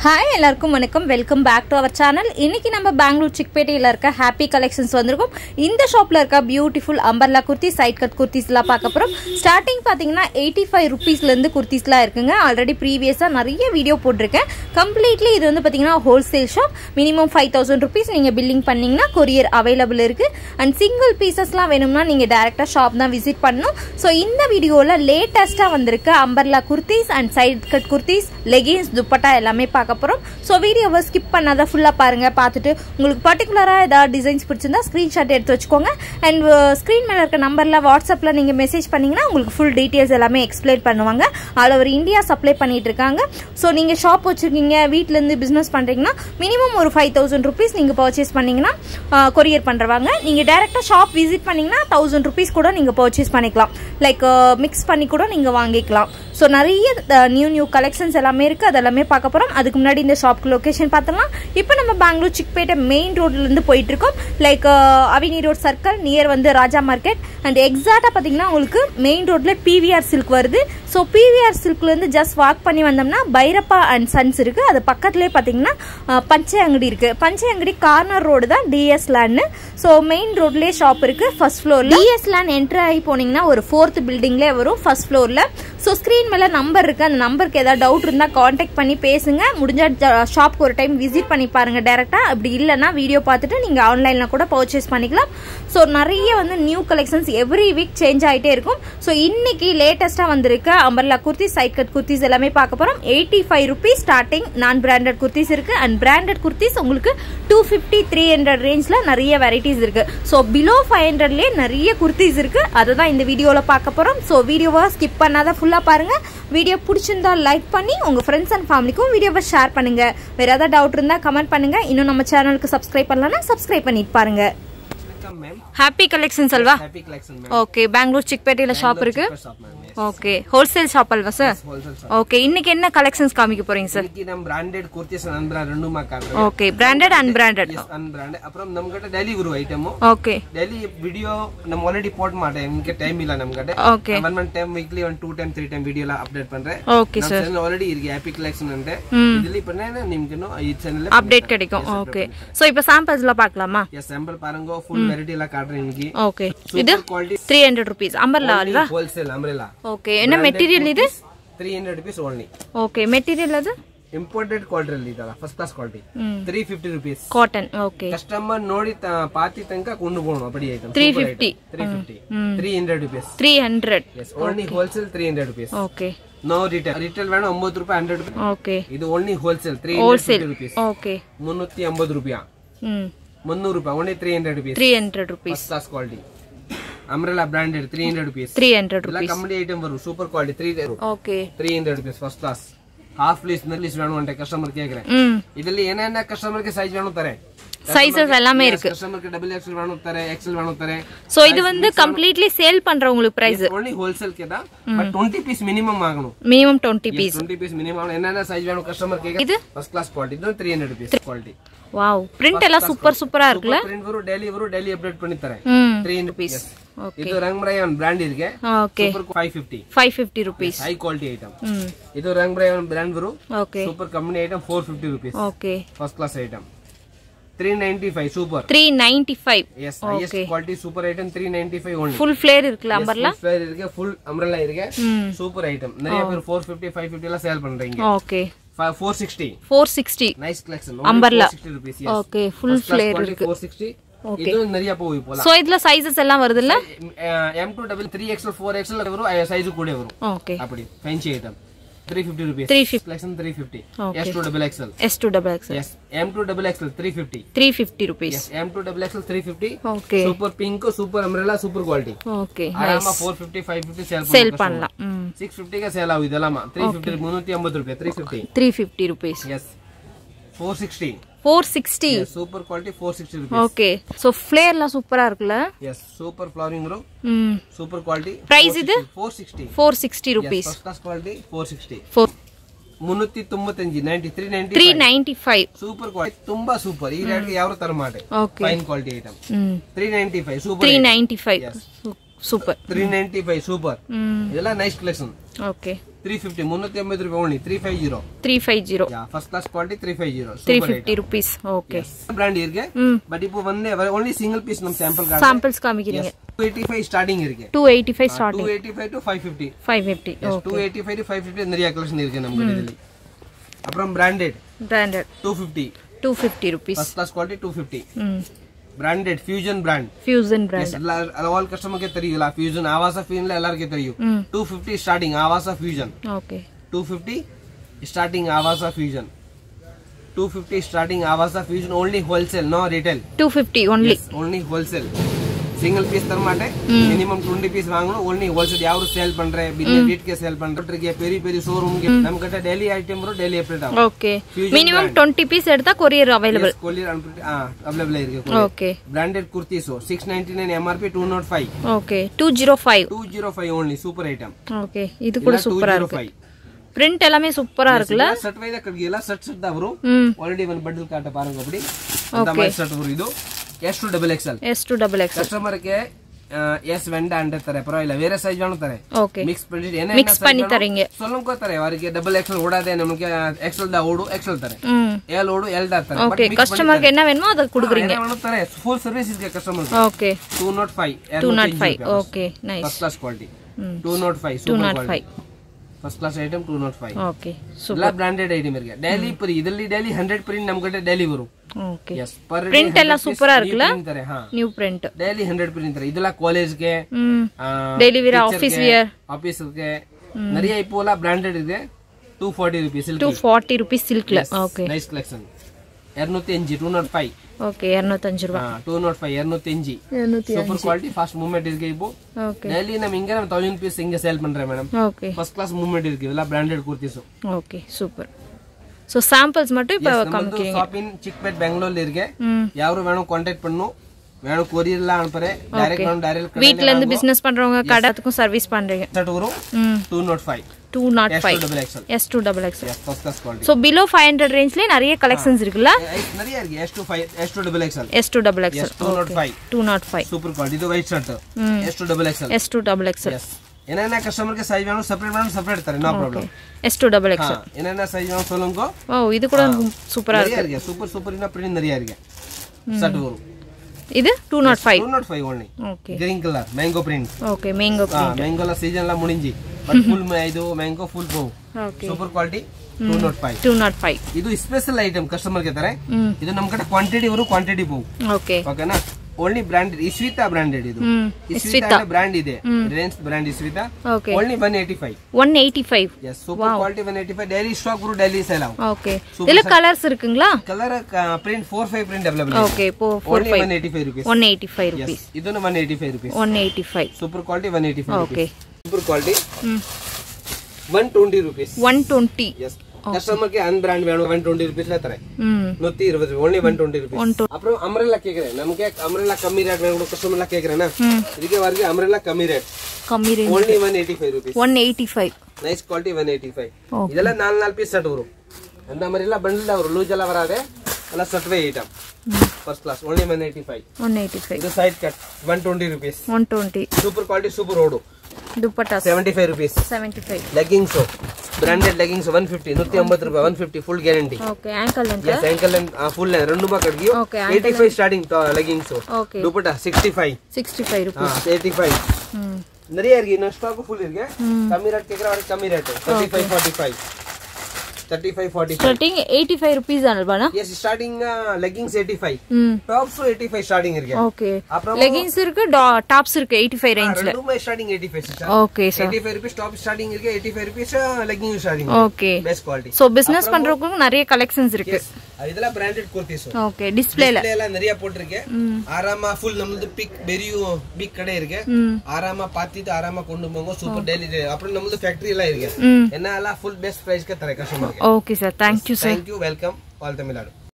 Hi, எல்லாருக்கும் வணக்கம். Welcome back to our channel. இன்னைக்கு நம்ம பெங்களூர் சிக்பேட்டையில இருக்க ஹாப்பி கலெக்ஷன்ஸ் வந்திருக்கோம். இந்த ஷாப்ல இருக்க beautiful umbrella kurti, side cut குர்த்திஸ்லாம் பார்க்க போறோம். ஸ்டார்டிங் பாத்தீங்கன்னா 85 ரூபீஸ்ல இருந்து குர்த்திஸ்லாம் இருக்குங்க. ஆல்ரெடி ப்ரீவியஸா நிறைய வீடியோ போட்டிருக்கேன். கம்ப்ளீட்லி இது வந்து பாத்தீங்கன்னா ஹோல்சேல் ஷாப். மினிமம் 5000 ரூபீஸ் நீங்க பில்லிங் பண்ணீங்கன்னா கொரியர் அவைலபிள் இருக்கு. அண்ட் சிங்கிள் பீசஸ்லாம் வேணும்னா நீங்க டைரக்டா ஷாப் தான் விசிட் பண்ணணும். ஸோ இந்த வீடியோல லேட்டஸ்டா வந்திருக்க umbrella kurtis and side cut kurtis, leggings, dupatta எல்லாமே பார்க்க போறோம். சோ வீடியோவை ஸ்கிப் பண்ணாத ஃபுல்லா பாருங்க. பார்த்துட்டு உங்களுக்கு பர்టిక్యులரா ஏதாவது டிசைன்ஸ் பிடிச்சிருந்தா ஸ்கிரீன்ஷாட் எடுத்து வச்சுக்கோங்க. அண்ட் ஸ்கிரீன் மேல இருக்க நம்பர்ல வாட்ஸ்அப்ல நீங்க மெசேஜ் பண்ணீங்கன்னா உங்களுக்கு ஃபுல் டீடைல்ஸ் எல்லாமே எக்ஸ்பிளைன் பண்ணுவாங்க. ஆல் ஓவர் இந்தியா சப்ளை பண்ணிட்டு இருக்காங்க. சோ நீங்க ஷாப் வச்சிருக்கீங்க, வீட்ல இருந்து பிசினஸ் பண்றீங்கன்னா மினிமம் ஒரு 5000 ரூபீஸ் நீங்க பர்ச்சேஸ் பண்ணீங்கன்னா கொரியர் பண்றவாங்க. நீங்க டைரக்டா ஷாப் விசிட் பண்ணீங்கன்னா 1000 ரூபீஸ் கூட நீங்க பர்ச்சேஸ் பண்ணிக்கலாம். லைக் மிக்ஸ் பண்ணி கூட நீங்க வாங்கிக்கலாம். ஸோ நிறைய நியூ கலெக்ஷன்ஸ் எல்லாமே இருக்கு. அதெல்லாமே பார்க்க போறோம். அதுக்கு முன்னாடி இந்த ஷாப்க்கு லொகேஷன் பார்த்தலாம். இப்போ நம்ம பெங்களூர் சிக்பேட்டை மெயின் ரோட்ல இருந்து போயிட்டு இருக்கோம். Like Avenue Road circle near வந்து ராஜா மார்க்கெட். அண்ட் எக்ஸாக்டா பாத்தீங்கன்னா உங்களுக்கு மெயின் ரோட்ல பிவிஆர் சில்க் வருது. ஸோ பிவிஆர் சில்க்ல இருந்து ஜஸ்ட் வாக் பண்ணி வந்தோம்னா பைரப்பா அண்ட் சன்ஸ் இருக்கு. அது பக்கத்துலேயே பாத்தீங்கன்னா பச்சை அங்கடி இருக்கு. பச்சை அங்கடி கார்னர் ரோடு தான் டிஎஸ் லேண்ட். ஸோ மெயின் ரோட்லயே ஷாப் இருக்கு. ஃபர்ஸ்ட் ஃப்ளோர்ல டிஎஸ் லேண்ட் என்ட்ரி ஆகி போனீங்கன்னா ஒரு 4th பில்டிங்லேயே வரும் ஃபர்ஸ்ட் ஃப்ளோர்ல. ஸோ ஸ்க்ரீன் மேலே நம்பர் இருக்கு. அந்த நம்பருக்கு ஏதாவது டவுட் இருந்தால் காண்டாக்ட் பண்ணி பேசுங்க. முடிஞ்சா ஷாப்க்கு ஒரு டைம் விசிட் பண்ணி பாருங்க டைரக்டா. அப்படி இல்லைன்னா வீடியோ பார்த்துட்டு நீங்க ஆன்லைன்ல கூட பர்ச்சேஸ் பண்ணிக்கலாம். ஸோ நிறைய வந்து new collections every week change ஆகிட்டே இருக்கும். ஸோ இன்னைக்கு லேட்டஸ்டா வந்திருக்க umbrella kurti, side cut kurtis எல்லாமே பார்க்க போறோம். 85 rupees starting. Non branded kurtis இருக்கு. அண்ட் பிராண்டட் குர்த்திஸ் உங்களுக்கு 250, 300 ரேஞ்ச்ல நிறைய வெரைட்டிஸ் இருக்கு. ஸோ பிலோ 500லேயே நிறைய குர்த்திஸ் இருக்கு. அதை தான் இந்த வீடியோல பார்க்க போறோம். ஸோ வீடியோவை ஸ்கிப் பண்ணாத ஃபுல்லா பாருங்க. வீடியோ பிடிச்சிருந்தா லைக் பண்ணி உங்க ஃப்ரெண்ட்ஸ் அண்ட் ஃபேமிலிக்கும் வீடியோவை ஷேர் பண்ணுங்க. வேற ஏதாவது டவுட் இருந்தா கமெண்ட் பண்ணுங்க. இன்னும் நம்ம சேனலுக்கு சப்ஸ்கிரைப் பண்ணலன்னா சப்ஸ்கிரைப் பண்ணிட்டு பாருங்க. ஹாப்பி கலெக்ஷன்ஸ் அல்வா? ஓகே, பெங்களூர் சிக்பேட்டையில ஷாப் இருக்கு. ஓகே, ஹோல்சேல் ஷாப் அல்வா சார்? ஓகே, இன்னைக்கு என்ன கலெக்ஷன்ஸ் காமிக்க போறீங்க சார்? இன்னைக்கு நம்ம பிராண்டட் குர்த்திஸ் அண்ட் பிராண்டட் ரெண்டுமா காட்டுறோம். Okay, branded and branded. Unbranded. அப்புறம் நம்ம கிட்ட டெய்லி ஒரு ஐட்டமோ. ஓகே, டெய்லி வீடியோ நம்ம ஆல்ரெடி போட மாட்டேன். எனக்கு டைம் இல்ல நம்ம கிட்ட. Okay, one time weekly 2 time 3 time வீடியோல அப்டேட் பண்றேன். Okay sir. சேனல் ஆல்ரெடி இருக்கு ஹாப்பி கலெக்ஷன் அண்ட் இதுல பண்ணேனா நிம்க்கு இந்த சேனல்ல அப்டேட் கிடைக்கும். ஓகே, சோ இப்போ சாம்பிள்ஸ்ல பார்க்கலாமா? எஸ், சாம்பிள் பாருங்க. ஃபுல் வெரைட்டி எல்லாம் காட்டுறேன் இன்னைக்கு. ஓகே, இது 300 ரூபீஸ் அம்பர்லா அல்வா? Wholesale umbrella. ஓகே, என்ன மெட்டீரியல் இது? 300 rupees only. ஓகே, மெட்டீரியல் அது imported quality ಇದಲ್ಲ, first class quality. 350 rupees cotton. Okay, customer ನೋಡಿ ಪಾತಿ ತನಕ ಕೊಂಡು ಹೋಗೋಣ. ಅಪಡಿ item 350 300 rupees. 300. yes, only wholesale 300 rupees. Okay, no retail வேணும் 9 ರೂಪಾಯಿ 100 ರೂಪಾಯಿ. ಓಕೆ, ಇದು only wholesale 350 rupees. ಓಕೆ, 350 ರೂಪಾಯಿ. 300 ರೂಪಾಯಿ only 300 rupees. 300 rupees first class quality. umbrella branded 300 rupees. 300 rupees. ಎಲ್ಲ ಕಂಪನಿ ಐಟಮ್ ಬರು super quality 300. Okay, 300 rupees first class. Half ಲೀಸ್ ನಲ್ಲಿ வேணும் ಅಂತ ಕಸ್ಟಮರ್ ಕೇಳ್ತಾರೆ. ಇದರಲ್ಲಿ ಏನೇನ ಕಸ್ಟಮರ್ ಗೆ ಸೈಜ್ வேணும்ತಾರೆ. சைஸஸ் எல்லாமே இருக்கு. கஸ்டமர் க்கு டபுள் எக்ஸ்எல் வேணும்ತಾರೆ, எக்ஸ்எல் வேணும்ತಾರೆ. சோ இது வந்து கம்ப்ளீட்லி சேல் பண்றவங்களுக்கு பிரைஸ் only wholesale கேதா. பட் 20 பீஸ் மினிமம் ஆகணும். Minimum 20 piece. 20 piece minimum. என்னென்ன சைஸ் வேணும் கஸ்டமர் கேக்க. இது ஃபர்ஸ்ட் கிளாஸ் குவாலிட்டி. இது 300 rupees குவாலிட்டி. வாவ், பிரிண்ட் எல்லாம் சூப்பரா இருக்குல. பிரிண்ட் வரும், டெய்லி அப்டேட் பண்ணிತಾರೆ. 300 rupees. ಓಕೆ, ಇದು ರಂಗ್ಬ್ರಯಾನ್ ಬ್ರಾಂಡ್ ಇದೆ. Okay, super 550 rupees. High quality item. ಇದು ರಂಗ್ಬ್ರಯಾನ್ ಬ್ರಾಂಡ್ ಬರು. Okay, super company item 450 rupees. Okay, first class item 395 super 395. Yes, highest quality super item 395 only. Full flare இருக்குல umbrella? Full flare இருக்கு, full umbrella இருக்கு. Super item. நிறைய பேர் 450 550 எல்லாம் sale பண்றீங்க. Okay, 460 nice collection umbrella. 460 rupees. Okay, full flare இருக்கு. 460. இது நிறைய போய் போலாம். சோ இதுல சைஸஸ் எல்லாம் வருதுல்ல? M2 3XL 4XL வரும். சைஸ் கூட வரும். ஓகே, அப்படி fancy item 350 rupees. 350 collection 350. Okay. S2XL. S2XL. yes, M2XL 350. 350 rupees. yes, M2XL 350. Okay, super pink, super umbrella, super quality. Okay, ஆராமா nice. 450 550 சேல் பண்ணலாம். 650 க்கு சேல் ஆகுது இதெல்லாம். 350 350 ரூபாய். 350 rupees. yes, 460. 460. yes, super quality 460 rupees. Okay, so ஃப்ளேர்லாம் சூப்பரா இருக்குல? yes, super flowering bro. super quality. Price இது 460 rupees. yes, first class quality 460. 395 395 super quality ತುಂಬಾ ಸೂಪರ್. ಈ ರೇಟ್ ಗೆ ಯಾವ ತರ ಮಾಡಿ fine quality item 395 super 395 super 395 super இதெல்லாம் நைஸ் கலெக்ஷன் ஓகே 350 350 ரூபாய் only 350 yeah first class quality 350 350 rupees okay brand இருக்கு பட் இப்போ வந்து only single piece நம்ம samples காமிக்கிறீங்க 285 starting இருக்கு 285 starting 285 to 550 okay 285 to 550 நிறைய கலெக்ஷன் இருக்கு நம்ம இதுல அப்புறம் branded 250 rupees first class quality 250 branded fusion brand yes all customer ke theriyala fusion avasa fusion la ellarke theriyu 250 starting avasa fusion okay 250 starting avasa fusion 250 starting avasa fusion only wholesale no retail 250 only yes, only wholesale single piece tarmate minimum 20 piece vaangano only wholesale yavu sell pandre business rate ke sell pandre ke peri showroom ke namukata daily item bro daily update agum okay minimum brand. 20 piece edutha courier available yes, courier available irukku okay branded kurtis 699 mrp 205 okay 205 only super item okay idu kuda super ah irukku print ellame super ah irukla set wise kadgiyala set da varum already one bundle kaata paranga apdi anta my set varum idu S2XXL customer ke S venda ಅಂತಾರೆ ಪರವಾಗಿಲ್ಲ ಬೇರೆ size ಮಾಡ್ತಾರೆ mix பண்ணி தரீங்க சொல்லுங்க தரே ಅವರಿಗೆ double XL ಓಡಾದೆ ನಮಗೆ ಎಕ್ಸೆಲ್ ದಾ ಓಡು ಎಕ್ಸೆಲ್ ತರೇ ಎಲ್ ಓಡು ಎಲ್ ದಾ ತರೇ ಓಕೆ ಕಸ್ಟಮರ್ ಗೆ என்ன வேணுமோ அத கொடுக்குறீங்க ಮಾಡ್ತಾರೆ ಫುಲ್ ಸರ್ವಿಸ್ ಇದೆ customer okay 205 okay nice first class quality 205 first class item 205 okay super ಎಲ್ಲ ಬ್ರಾಂಡೆಡ್ ಐಟಮ್ ಇருக்கு ಡೈಲಿ ಪರಿ ಇದರಲ್ಲಿ ಡೈಲಿ 100 ಪ್ರಿಂಟ್ ನಮಗೆ ಡೈಲಿ ಬರು okay yes per print ಎಲ್ಲ ಸೂಪರ್ ಆ இருக்குல ನ್ಯೂ ಪ್ರಿಂಟ್ ಡೈಲಿ 100 ಪ್ರಿಂಟ್ ತರ ಇದೆಲ್ಲ ಕಾಲೇಜ್ ಗೆ ಡೈಲಿ ವೇರ್ ಆಫೀಸ್ ಗೆ நிறைய இப்போல ಬ್ರಾಂಡೆಡ್ ಇದೆ 240 rupees silk 240 rupees silk okay nice collection 205 okay 205 ರೂಪಾಯಿ 205 super quality fast movement இருக்கு இப்போ okay daily நம்ம இங்க 1000 piece இங்க சேல் பண்றேன் madam okay first class movement இருக்கு இதெல்லாம் branded kurtis okay super so samples மட்டும் இப்ப காமிக்கிறீங்க shop in Chickpet Bangalore ல இருக்கு யாரும் வேணும் कांटेक्ट பண்ணனும் வேணும் courier ல அனுப்புறே டைரக்ட் வீட்ல இருந்து பிசினஸ் பண்றவங்க கடைக்கும் சர்வீஸ் பண்றீங்க set வரும் 205 S2XXL yes first class quality so below 500 range ல நிறைய கலெக்ஷன்ஸ் இருக்குல நிறைய இருக்கு S2XXL 205 super quality இது white shirt S2XXL yes என்னென்ன கஸ்டமருக்கு சைஸ் வேணும் செப்பரேட் தரேன் நோ ப்ராப்ளம் S2XXL என்னென்ன சைஸ் வேணும் சொல்லுங்க ஓ இது கூட சூப்பரா இருக்கு சூப்பர் இன பிரிண்ட் நிறைய இருக்கு செட் வரும் இது 205 only okay green color mango print okay mango print mango la season la முடிஞ்சி but full ಇದು mango full bow okay super quality 205 ಇದು ಸ್ಪೆಷಲ್ ಐಟಮ್ ಕಸ್ಟಮರ್ ಗೆ ತಾರೆ ಇದು ನಮ್ಮ ಕಡೆ ಕ್ವಾಂಟಿಟಿ ವರು ಕ್ವಾಂಟಿಟಿ bow okay ಓಕೆನಾ only branded Isvita branded ಇದು Isvita brand ಇದೆ range brand Isvita only 185 yes super quality 185 daily stock guru daily sell out okay ಇದல கலர்ஸ் இருக்குங்களா colour print 45 print available okay 45 185 rupees 185 rupees ಇದನ್ನು 185 rupees 185 super quality 185 okay super quality 120 rupees 120 yes customer के unbrand வேணும் 120 rupees ல தரேன் 120 only 120 rupees அப்புறம் umbrella கேக்குறேன் நமக்கு அம்ரெல்லா கம்மி ரேட் வேணும் கஸ்டமர்ல கேக்குறேனா இதுக்கு வரது அம்ரெல்லா கம்மி rate only 185 rupees 185 nice quality 185 இதெல்லாம் 4 பீஸ் செட் வரும் அந்த மாதிரி எல்லாம் பண்டில் வரும் லூஸ் எல்லாம் வராதே எல்லாம் செட் வே ஐட்டம் first class only 185 இது side cut 120 rupees 120 super quality super odu dupatta 75 rupees 75 leggings branded leggings 150 150 rupees 150 full guarantee okay ankle length yes ankle length full length rendu ba kadgiyo 85 starting leggings okay dupatta 65 rupees 85 நிறைய இருக்கு இன்னும் stock full இருக்கு கம்மி rate கேக்குற வரை கம்மி rate 35 45 starting 85 rupees alba yes starting leggings 85 tops 85 starting irukku okay leggings irukku tops irukku 85 range la rendu starting 85 sir okay sir 85 rupees top starting irukku 85 rupees leggings starting okay best quality so business பண்றவங்களுக்கு நிறைய collections இருக்கு இதெல்லாம் branded kurtis okay display la நிறைய போட்டுருக்கு ஆராமா full நம்மது big big கடை இருக்கு ஆராமா பாத்திட்டு ஆராமா கொண்டு போங்க சூப்பர் டெய்லி அப்புறம் நம்மது ஃபேக்டரி எல்லாம் இருக்கு என்னெல்லாம் full best price க்கு தர customer okay sir thank you sir thank you welcome all Tamil Nadu